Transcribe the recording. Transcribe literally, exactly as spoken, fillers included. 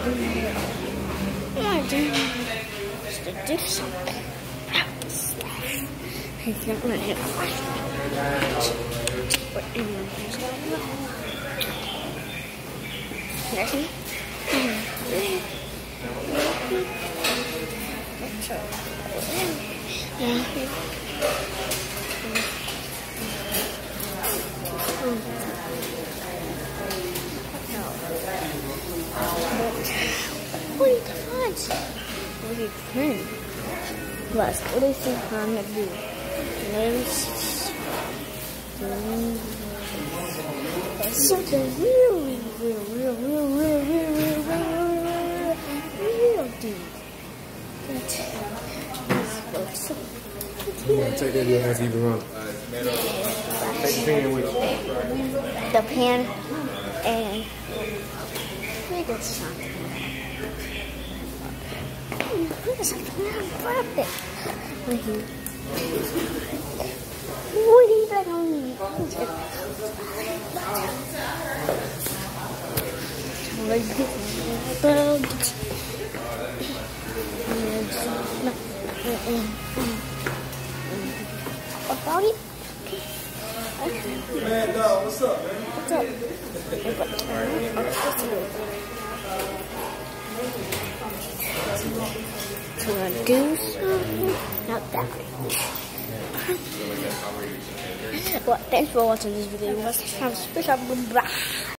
I do just to do some practice stuff. I can't let it but anyways, ready? What are you doing? What are you doing? Plus, what do you think I'm gonna do? Let's do something really, real, real, real, real, real, real, real, real, real deep. Take that little ass even wrong. Take the pen with you. The pen and we did something. We did something perfect. What do you think on me? About it? Man, dog, what's up, man? What's up? To do something? Not that. Well, thanks for watching this video. Let's have a special.